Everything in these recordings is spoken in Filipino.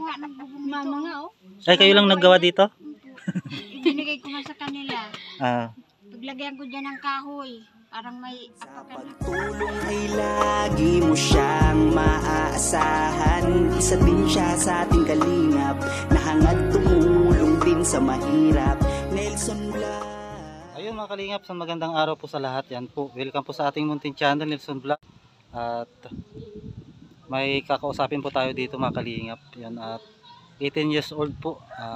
nga nagbubong nito. Mama nga oh. Ay, kayo lang naggawa dito? Ibinigay ko nga sa kanila. Ah. Paglagyan ko dyan ng kahoy. Parang may Pagtulong ay lagi mo siyang maaasahan. Isa din siya sa ating kalingap, nahangad tumulong din sa mahirap. Nelson Vlog. Ayun mga kalingap, sa magandang araw po sa lahat. Yan po, welcome po sa ating munting channel, Nelson Vlog. At may kakausapin po tayo dito mga kalingap. Yan, at 18 years old po.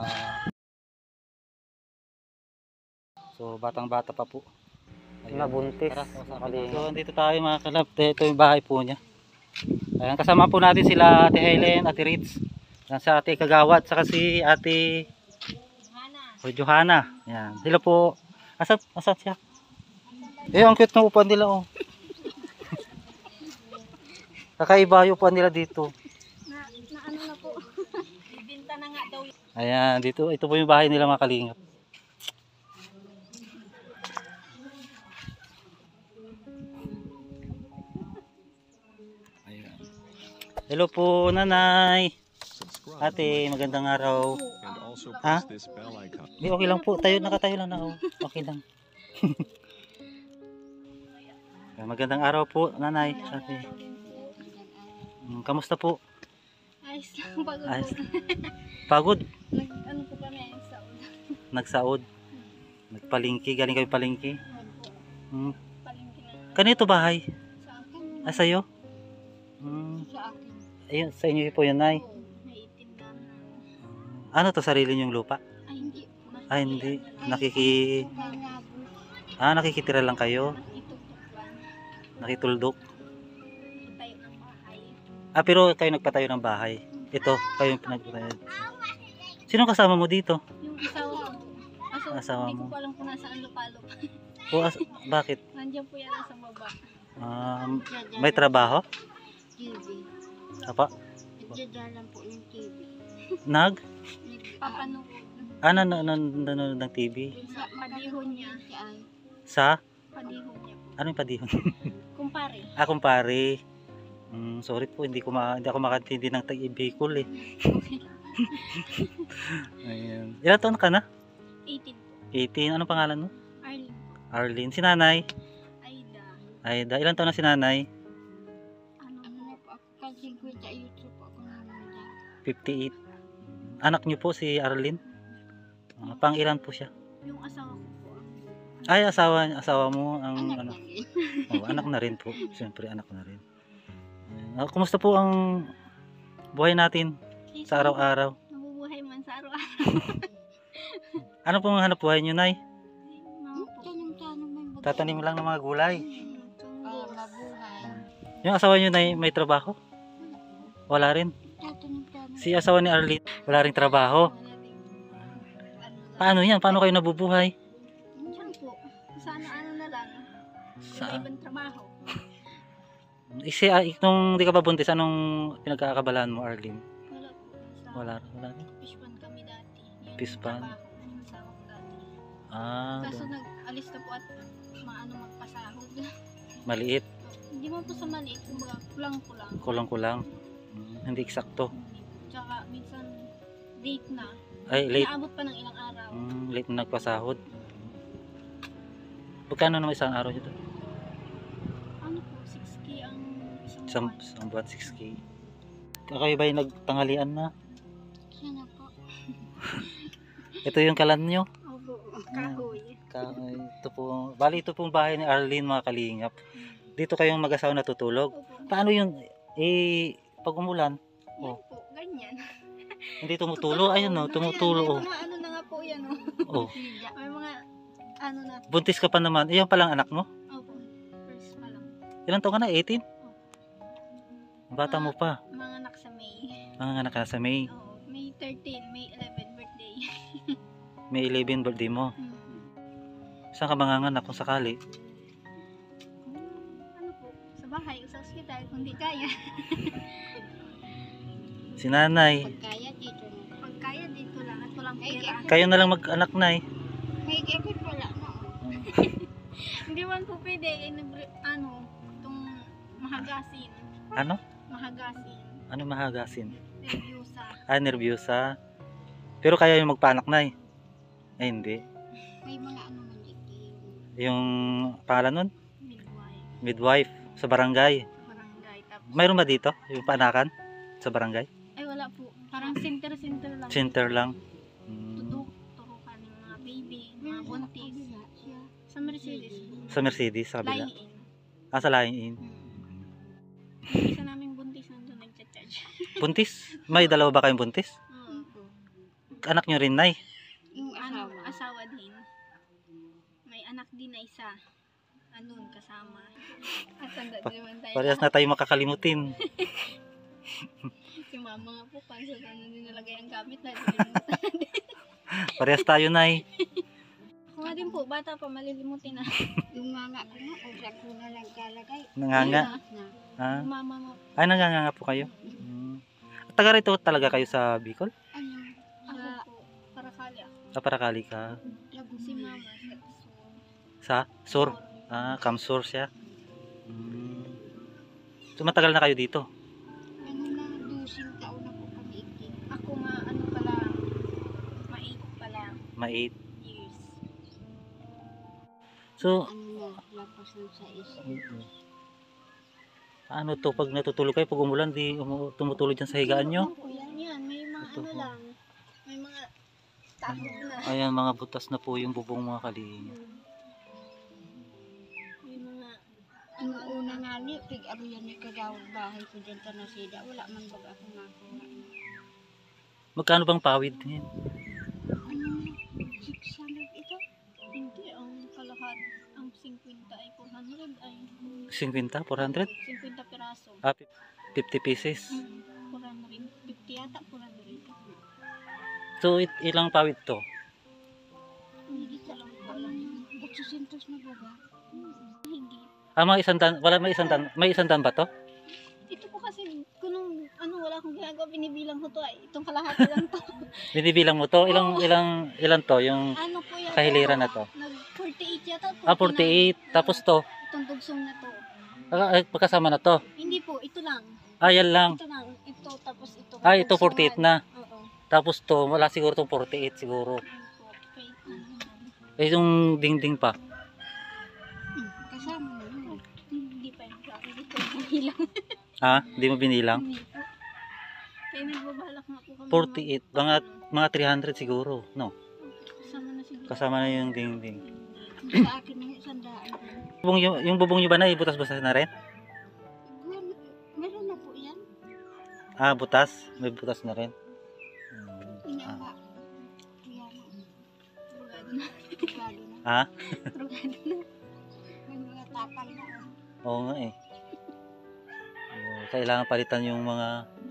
So batang bata pa po. Ayun. Nabuntis. Tara, so dito tayo mga kalab. Ito yung bahay po niya. Ayan, kasama po natin sila Ate Helen, Ate Ritz, yan, si Ate Kagawad, saka si Ate Johanna. Yan. Sila po. Asan siya? Ang cute ng upuan nila oh. Kakaiba yung upuan nila dito. Na ano na po. Bibinta na nga daw. Ayan, dito ito po yung bahay nila mga kalingap. Hello po nanay. Ate, magandang araw. Ha? Di, okay lang po. Nakatayo lang na. Okay lang. Magandang araw po nanay. Ate. Kamusta po? Ayos lang, pagod. Ayos. Pagod? Ano po kami, nagsaod. Nagsaod? Nagpalingki? Galing kayo palingki? Palingki na. Kanito bahay? Sa akin. Sa'yo? Sa akin. Ayun, sa inyo po yun, nay. May itim na. Ano to, sarili niyong lupa? Ay, hindi. Hindi. Nakikitira lang kayo? Nakituldok? Tayo ng bahay. Pero kayo nagpatayo ng bahay. Ito, kayo yung pinagpatayo. Sino kasama mo dito? Yung asawa ko. Asawa Hindi mo. ko pa alam kung nasaan lupalop. Bakit? Nandiyan po yan sa baba. May trabaho? TV. Apa? Nagdadalan po ng TV. Papanood. Nanonood ng TV? Sa padihon niya. Sa? Padihon niya po. Ano yung padihon? Kumpare. Kumpare. Sorry po, hindi ako makatindi ng tag-ibikol eh. Ayan. Ilan taon ka na? 18 po. 18. Anong pangalan mo? Arlene. Arlene. Si nanay? Aida. Ilan taon na si nanay? Ano na po ako? Kasi kwenta YouTube po ako naman. 58. Anak niyo po si Arlene? Pang ilan po siya? Yung asawa ko po. Ay, asawa mo ang Anak ano? na rin. Anak na rin po. Siyempre anak na rin. Kumusta po ang buhay natin sa araw-araw? Nabubuhay man sa araw-araw. Ano pong hanap buhay niyo, nay? Tanong-tanong may bago. Tatanim lang ng mga gulay. Mabuhay. Yung asawa niyo, nay, may trabaho? Wala rin. Tatanong-tanong. Si asawa ni Arlene, wala rin trabaho. Paano yan? Paano kayo nabubuhay? Diyan po. Sa ano na lang. Sa ibang trabaho. Nung di ka pa buntis, anong pinagkakabalaan mo, Arlene? Wala po. Wala rin. Fishpan kami dati. Yung Fishpan? trabaho ng asawa ko dati. Kaso Doon. nag-alis na po at magpasahod. Maliit. Hindi mo po sa maliit. Kumbaga kulang-kulang. Kulang-kulang. Hindi eksakto. Tsaka minsan late na. Ay, late. Naabot pa ng ilang araw. Late na nagpasahod. Magkano naman isang araw dito? Ano po? 6K ang isang buwan. Isang buwan, 6K. Kayo ba yung nagtanghalian na? Siya na po. Ito yung kalan nyo? Opo. Kahoy. Ito po. Bali, ito pong bahay ni Arlene, mga kalingap. Dito kayong mag-asawa natutulog. Opo. Paano yun? Pag umulan, Yan po. Ganyan. hindi tumutulo. Ayun no, tumutulo. May mga ano na nga po yan. Oh. May mga ano na. Buntis ka pa naman. Iyan palang anak mo? Opo. First pa lang. Ilan taon ka na? 18? Bata mo pa. Mga anak sa May. Mga anak ka na sa May. Oo. May 13, May 11 birthday. May 11 birthday mo. Saan ka manganganak kung sakali? Ano po? Sa bahay o sa ospital kung di kaya. Si nanay. Pagkaya dito na. Pag kaya dito lang at walang pera. Kayo na lang mag-anak na eh. May ikot wala na. Hindi man po pwede. Itong mahagasin. Ano? Mahagasin. Ano mahagasin? Review sa Nervyosa. Pero kaya yung magpaanak na eh. Ay, hindi. May mga ano man ito. Yung pangalan nun? Midwife. Midwife sa barangay. Barangay. Tapos, Mayroon ba dito? Yung paanakan sa barangay? ay wala po. Parang center lang. Center lang. Turukan ng mga baby, mga buntis. Sa Mercedes. Sa Mercedes, sa kabila. Lying in. Sa lying-in. Yung isa naming buntis nandun nagcha-charge. Buntis? May dalawa ba kayong buntis? Anak nyo rin, Nay? Yung Ano, asawa. asawa din. May anak din na isa. Andun kasama. At tanda din naman tayo. Parehas na tayo makakalimutin. Si mama nga po, pansa na din nalagay ang gamit na. Parehas tayo, Nay. Ako nga din po, bata pa, malilimutin na. Yung mama ko nga, usa ko na lang kalagay. Nanganga. Na. Mama mo, Ay, nanganga po kayo. Taga rito talaga kayo sa Bicol? Ano? ako po, para kali ako. Parakali ka. Lago Si na. mama, Sa Sur? Kamsur siya. So, matagal na kayo dito? Ano na, 12 taon na po kami ikin. ako nga, ano pala, mait pala, Ma-8. years. So, Ano na, lapas ng 6. ano to, pag natutulog kayo, pag umulan, di tumutulog dyan sa higaan nyo? Opo, yan, may mga Ito ano po. lang, may mga takot na. Ayan, mga butas na po yung bubong mga kalinga. May mga, Ang una nga ni, pig-aro yan ni kagawad bahay ko dyan ta na sida. Wala man baga ako nakuha. Magkano bang pawid din? Ano, 600 ito? hindi, ang kalahad, ang 50 ay 400 ay 50? 400? 50 piraso. 50 pieces. 400, 50 yata, 400. So, ilang pawid to? Hindi ka lang po alam. 800 na baga. Hindi. Mga isang dan, wala may isang dan ba to? Ito po kasi, kung ano, wala akong ginagawa, binibilang ko to ay, itong kalahati lang to. Binibilang mo to? Ilan to? Yung Ano po yan? kahiliran na to? Nag 48 yata. 48. Tapos to? Itong dugsong na to. Pagkasama na to? Hindi po, ito lang. Yan lang. Ito lang. Ito, tapos ito. Ito 48 na. Oo. Tapos to, wala siguro itong 48 siguro. Ano po, wait, ano. Yung dingding pa. Kasama na yun. Hindi pa yung plano. Dito, bilang. Hindi mo binilang? Hindi po. Kaya nagbabalak nga po kami. 48. Mga 300 siguro. No? Kasama na siguro. Kasama na yung dingding. Sa akin na yung sandaan. Yung bubong nyo ba na ibutas-butas na rin? Meron na po yan. Butas? May butas na rin. Inaba. Yan. Rugado na. Lalo na. Rugado na. May mga tapal na. Oo nga eh. Kailangan palitan yung mga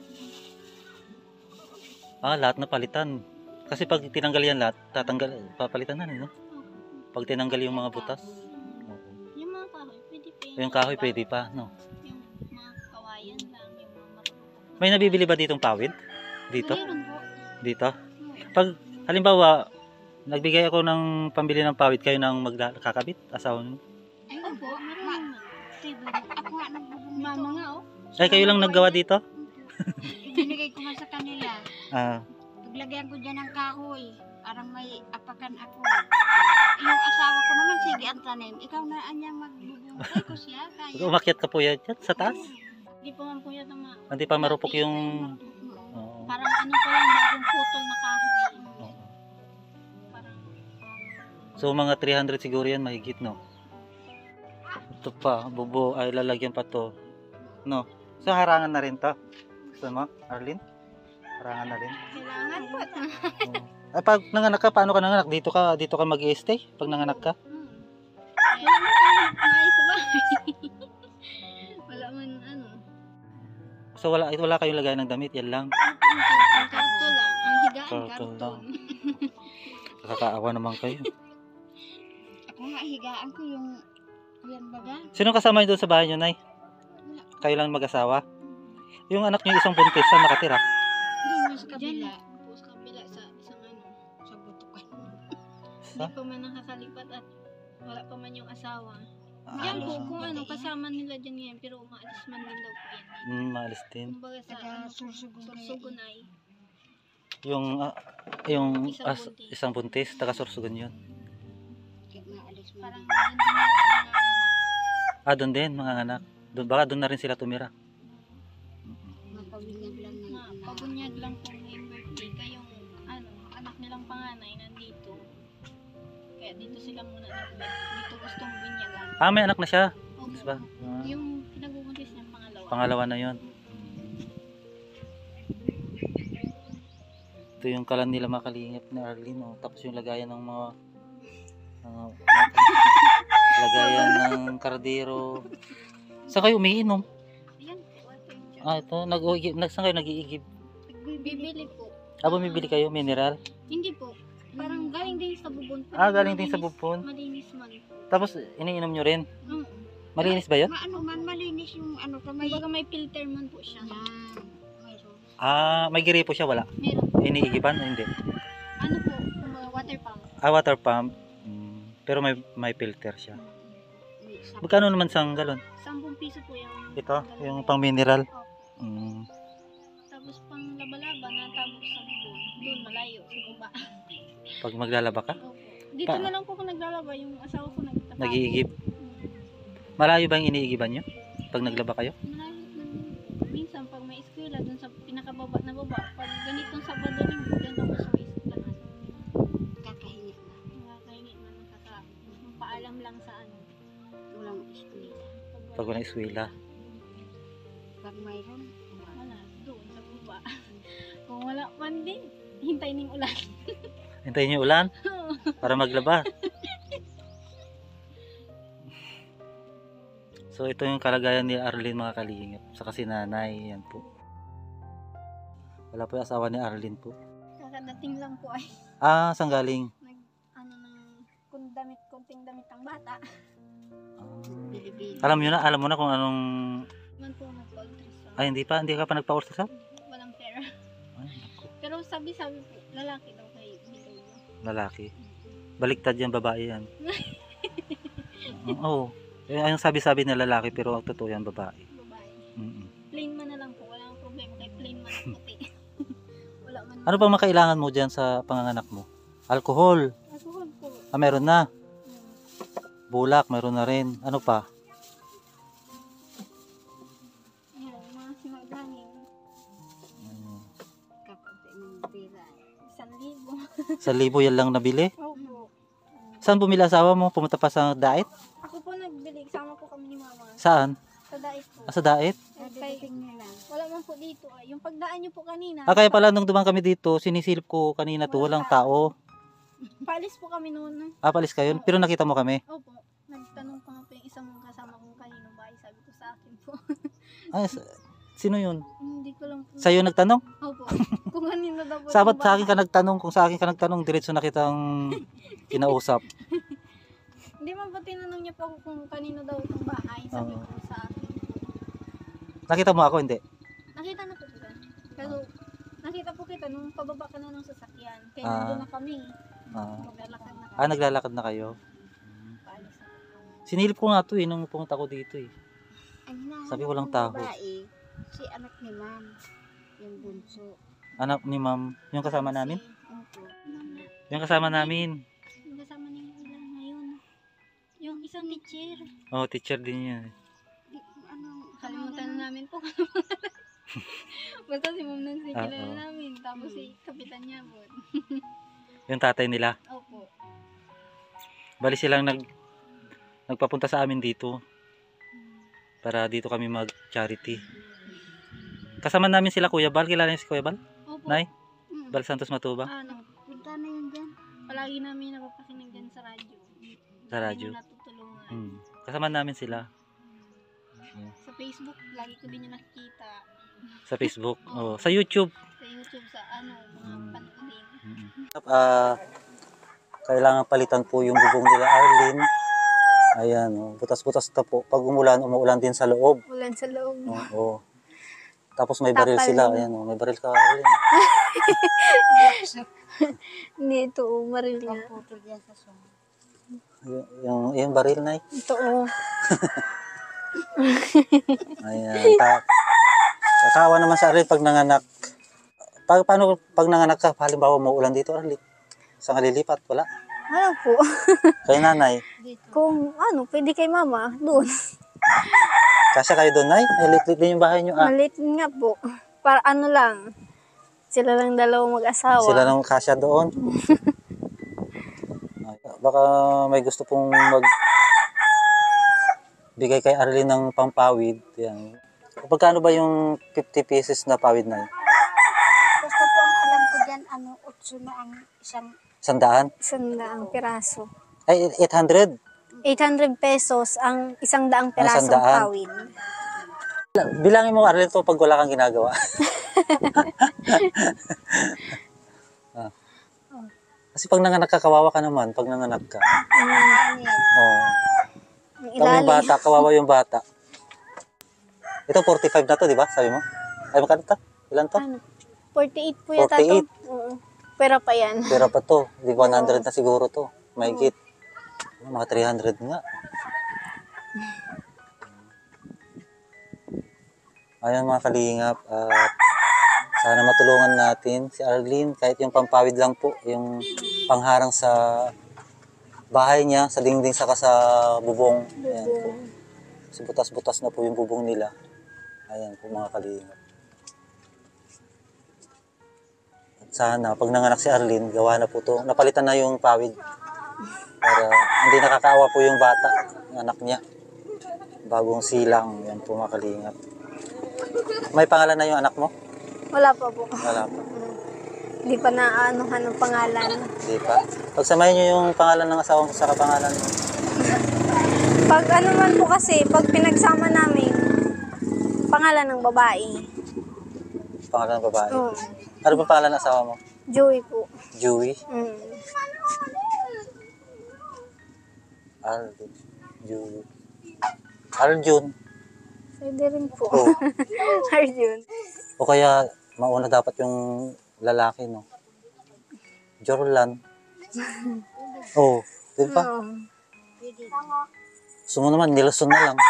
lahat na palitan. Kasi pag tinanggal yan lahat, papalitan na rin, no? Pag tinanggal yung mga butas. Yung mga kahoy, pwede pa yun. Yung kahoy pwede pa, no? Yung mga kawayan lang, yung mga marunong. May nabibili ba ditong pawid? Dito? Mayroon po. Dito? Pag, halimbawa, nagbigay ako ng pambili ng pawid, kayo nang magkakabit? Asawa nyo? Ay, Opo, meron naman. Ako nga nagbubong nito. Mama nga, oh. Ay, kayo lang naggawa dito? Binigay ko nga sa kanila. Ah, Naglagyan ko dyan ng kahoy. Parang may apakan ako. Yung asawa ko naman, sige ang tanim. Ikaw na anyang magbubong. Ay ko siya, kaya. umakyat ka po yan dyan sa taas? Hindi pa man po yata Hindi pa marupok yung... Oo. Oo. parang ano pa lang, bagong putol na kahoy. Oo. Parang, So, mga 300 siguro yan, mahigit, no? Ito pa, bubo, ay lalagyan pa to. No? So, harangan na rin to. Gusto mo, Arlene? Harangan na rin. kailangan po. Ay, pag nanganak ka, paano ka nanganak? Dito ka mag-i-stay? Pag nanganak ka? Wala man kami maayos sa bahay. Wala man ano. So, wala kayong lagay ng damit, yan lang. Ang karton lang. Ang higaan, Karton lang. karton. Kakaawa naman kayo. Ako nga, higaan ko yung yan baga. Sino kasama nyo doon sa bahay nyo, Nay? Kayo lang mag-asawa? Yung anak nyo isang buntis, saan nakatira? Doon sa kabila. Po sa kabila sa isang ano. Sa butukan. Hindi pa man nakakalipat at wala pa man yung asawa. Ah, Yan po, Alis kung mo ano, ba kasama nila dyan ngayon, pero umaalis man din daw po yan. maalis din. Kumbaga sa Taga ano, Sursugun. Sursugunay. Yung Isang buntis. isang buntis, taga Sorsogon yun. Kaya maalis man Parang din. yun din yung Doon din, mga anak. Baka doon na rin sila tumira. Mapabinyag lang ng anak. pabunyag lang po ngayong birthday. Kayong anak nilang panganay nandito. Kaya dito sila muna nagbet. Dito gustong bunyagan. May anak na siya. Opo. Diba? Yung pinagbubuntis niyang pangalawa. Pangalawa na yun. Ito yung kalan nila makalingap ni Arlene. Oh. Tapos yung lagayan ng mga lagayan ng kardero. Saan kayo umiinom? Ayan, water jar. Ito. Saan kayo nag-iigib? Bibili po. Bumibili kayo? Mineral? Hindi po. Parang galing din sa bubon. Galing din sa bubon. Malinis man po. Tapos iniinom nyo rin? Mm. Malinis ba yun? Malinis yung may Kumbaga may filter man po siya. yan. May giri po siya, wala? Meron. Iniigiban o hindi? Ano po? Water pump. Water pump. Pero may filter siya. Magkano naman sang galon? 10 piso po yung Ito, yung pang mineral. Opo. Tapos pang laba-laba na tapos sa bubon. Doon malayo sa baba. Pag maglalaba ka? Opo. Dito na lang po ako naglalaba. Yung asawa ko nagtatapo. Nag-iigib. Malayo ba yung iniigiban nyo? Pag naglaba kayo? Malayo na. Minsan pag may eskwela doon sa pinakababa na baba. Pag ganitong Sabado Linggo, doon ako sa eskwelahan. Kakahingi na. Nakakainit na paalam lang sa Walang eskwela. Pag walang eskwela. Pag mayroon, wala, doon sa baba. Kung wala man din, hintay ng ulan. Hintayin nyo ulan para maglaba. So ito yung kalagayan ni Arlene, mga kalingap. Saka si nanay, yan po. Wala po yung asawa ni Arlene po. Kakadating lang po ay Saan galing? ng konting damit ang bata. Bilibili. Alam mo na kung anong... Man po nagpa-ultrasound. Hindi ka pa nagpa-ultrasound? Walang pera. Ay, naku. Pero sabi po, lalaki daw kay Biloyo. Lalaki. Baliktad yan, babae yan. Oo. Yung sabi-sabi na lalaki pero ang totoo yan, babae. Babae. Mm-mm. Plain man na lang po, wala akong problema kay plain man ang puti. Wala man. Ano pa makailangan mo dyan sa panganganak mo? Alcohol. Alcohol po. Meron na. Hmm. Bulak, meron na rin. Ano pa? Yan, mga simaganing. Kakunti ng pera. 1,000. 1,000 yan lang nabili? Opo. Saan bumili asawa mo? Pumunta pa sa diet? Ako po nagbili, sama po kami ni mama. Saan? Sa dais po. Sa diet? Dadating nila. Wala man po dito ay. Yung pagdaan nyo po kanina. Kaya pala nung dumaan kami dito, sinisilip ko kanina to, walang tao. Paalis po kami noon. Palis kayo, pero nakita mo kami. Opo. Nagtanong pa nga po yung isang kasama kong kanino bahay. Sabi ko sa akin po. Sino yun? Hindi ko lang po. Sa'yo nagtanong? Opo. Kung kanino daw po. Sabat yung sa akin ka bahay. nagtanong, kung sa akin ka nagtanong, diretso na kitang kinausap. Hindi man po tinanong niya po ako kung kanino daw itong bahay. Sabi Oo. ko sa akin. Nakita mo ako, hindi? Nakita na po kita. Kaso nakita po kita nung pababa ka na ng sasakyan. Kaya Ah. nandun na kami. Maglalakad na kami. Naglalakad na kayo. Paalis na po. Sinilip ko nga to ng pumunta ko dito eh. Ang hinahanap Sabi walang ng tao. babae, si anak ni ma'am. Yung bunso. Anak ni ma'am, yung kasama namin? Opo. Yung kasama namin. Yung kasama niyo ilan ngayon. Yung isang teacher. Oh, teacher din yan. Kalimutan na namin po. Basta si Ma'am Nancy kilala Oo. namin. Tapos si Kapitan niya po. Yung tatay nila. Opo. Bali silang nagpapunta sa amin dito. Para dito kami mag-charity. Kasama namin sila Kuya Bal. Kilala niyo si Kuya Bal? Opo. Nay? Mm. Bal Santos Matuba? Punta na yun dyan. Palagi namin napapakinig dyan sa radyo. Sa radyo. Lagi nyo natutulungan. Kasama namin sila. Sa Facebook, lagi ko din yung nakikita. Sa Facebook. Oh, sa YouTube. Sa YouTube, sa mga panoodin. Kailangan palitan po yung bubong nila Arlene. Ayan, butas-butas na po. Pag umuulan din sa loob. Ulan sa loob. Oo. Tapos may baril Tapal sila. din. Ayan, may baril ka Arlene. Hindi, ito maril Ang niya. putol dyan sa song. Yung baril na Ito Ayan. Kakawa naman sa Arlene pag nanganak. Paano pag nanganak ka, halimbawa mauulan dito, Arlene? Saan ka lilipat? Wala. Wala po. Kay nanay. Kung ano, pwede kay mama, doon. Kasya kayo doon, Nay? Lit-lit din yung bahay nyo. Maliit nga po. Para ano lang, sila lang dalawang mag-asawa. Sila nang kasya doon. Baka may gusto pong bigay kay Arlene ng pampawid. Yan. Pagkano ba yung 50 pieces na pawid na yun? Basta po ang alam ko dyan, 8 na ang isang 100? 100 piraso. Ay, 800? 800 pesos ang 100 pirasong 100. pawid. Bilangin mo, Arlene, to pag wala kang ginagawa. Ah. Kasi pag nanganak ka, kawawa ka naman. Pag nanganak ka. kanin. Oh. Ang Tapos yung ilalim. bata, kawawa yung bata. Ito, 45 na to, di ba? Sabi mo? Ay, magkano to? Ilan to? Ano? 48 po yata 48. to. Oo. Pero pa yan. Pera pa to. Di 100 na siguro to. Mahigit. Mga 300 nga. Ayun mga kalingap. At sana matulungan natin si Arlene. Kahit yung pampawid lang po. Yung pangharang sa bahay niya. Sa dingding saka sa bubong. Ayan po. Kasi butas-butas na po yung bubong nila. Ayan po mga kalingap. At sana pag nanganak si Arlene, gawa na po to. Napalitan na yung pawid. Para hindi nakakaawa po yung bata, yung anak niya. Bagong silang, yan po mga kalingap. May pangalan na yung anak mo? Wala pa po. Wala pa. Hindi pa naaanuhan ng pangalan. Hindi pa. Pagsamahin niyo yung pangalan ng asawa ko sa kapangalan mo. Pag ano man po kasi, pag pinagsama namin, pangalan ng babae. Pangalan ng babae. Oo. Ano ba pangalan ng asawa mo? Joey po. Joey? Mm. Arjun. Joey. Arjun. Pwede rin po. Oh. Arjun. O kaya mauna dapat yung lalaki, no? Jorlan. Oh, di ba? Oo. Gusto mo naman, Nilson na lang.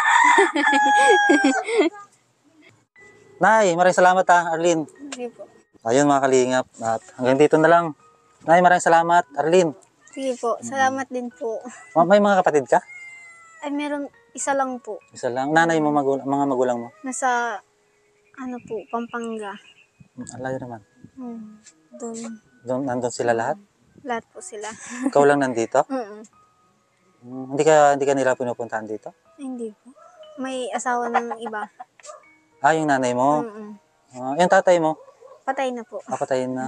Nay, maraming salamat ha, Arlene. Sige po. Ayun mga kalingap. At hanggang dito na lang. Nay, maraming salamat, Arlene. Sige po. Salamat din po. May mga kapatid ka? Ay, meron isa lang po. Isa lang. Nanay mo, mga magulang mo. Nasa, ano po, Pampanga. Alayo naman. Doon. Nandun sila lahat? Lahat po sila. Ikaw lang nandito? Mm-mm. Hindi ka nila pinupuntahan dito? Ay, hindi po. May asawa ng iba. Ah, yung nanay mo. Mm-mm. Yung tatay mo. Patay na po. Papatayin na.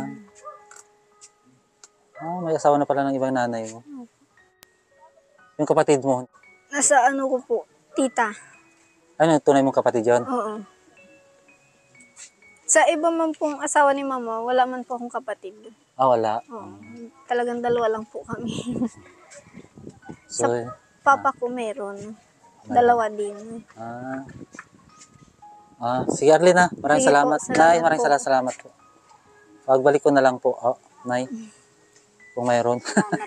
May asawa na pala ng ibang nanay mo. Yung kapatid mo. Nasa ano ko po, tita. Ano, tunay mong kapatid yun? Oo. Sa iba man pong asawa ni mama, wala man po akong kapatid. Ah, wala. Oo. Talagang dalawa lang po kami. So, Papa ko meron. Dalawa din. Sige Arlene ha. Maraming Sige po, salamat. salamat Nay, maraming po. salamat po. Pagbalik ko na lang po. Nay. Kung mayroon.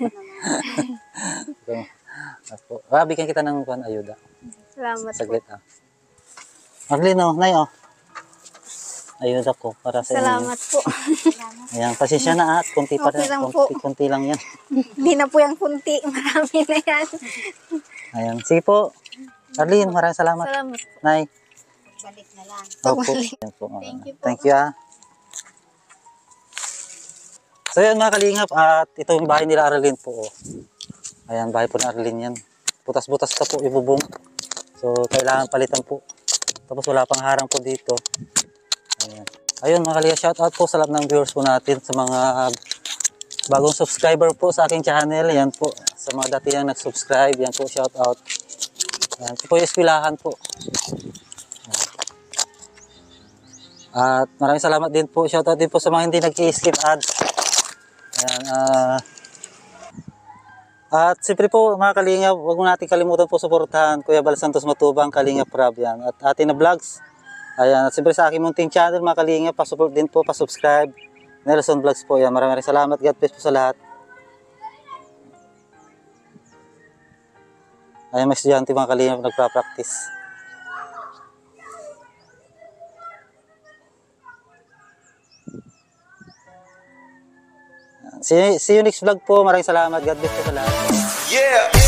So, bigyan kita ng ayuda. Salamat po. Saglit Arlene, Nay, ayuda ko para sa inyo. Salamat po. Ayan, pasensya na at kunti pa Okay rin. lang po. Kunti lang yan. Hindi na po yung kunti. Marami na yan. Ayan, sige po. Arlene, maraming salamat. Salamat po. Nay. Balik na lang. Opo. Pagbalik. Ayan po. Thank you po. Thank you So yan mga kalingap, at ito yung bahay nila Arlene po. Ayan, bahay po ni Arlene yan. Butas-butas ka po, ibubong. So kailangan palitan po. Tapos wala pang harang po dito. Ayan. Ayun mga kalingap, shout out po sa lahat ng viewers po natin, sa mga bagong subscriber po sa aking channel. Yan po, sa mga dati yang nag-subscribe, yan po, shout out. Ayan, ito po yung eskwelahan po. At maraming salamat din po. Shoutout din po sa mga hindi nag-i-skip ads. Ayan, at siyempre po mga kalingap, huwag mo natin kalimutan po suportahan Kuya Bal Santos Matubang, Kalingap Rab yan. At ating na vlogs. Ayan, at siyempre sa aking munting channel mga kalingap, pa-support din po, pa-subscribe. Nelson Vlogs po yan. Maraming salamat. God bless po sa lahat. Ayan, may estudyante mga kalingap nagpa-practice. See you next vlog po. Maraming salamat. God bless po sa lahat. Yeah!